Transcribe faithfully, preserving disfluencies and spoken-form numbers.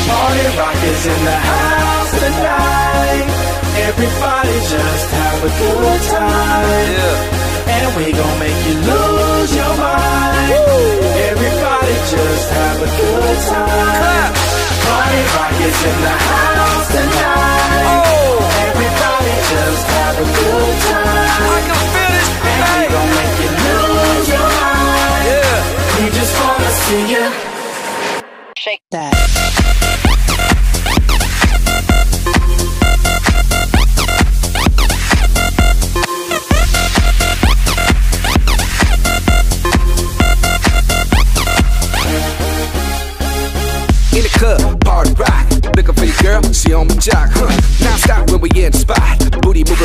Party Rock is in the house tonight. Everybody just have a good time. Yeah. And we gon' make you lose your mind. Woo. Everybody just have a good time. Party Rock is in the house tonight. Oh. Everybody just have a good time. I can feel this tonight. And we gon' make you lose your mind. Yeah. We just wanna see you shake that. In the club, party rock. Looking for your girl, she on my jock, huh? Now stop when we in the spot. Booty moving.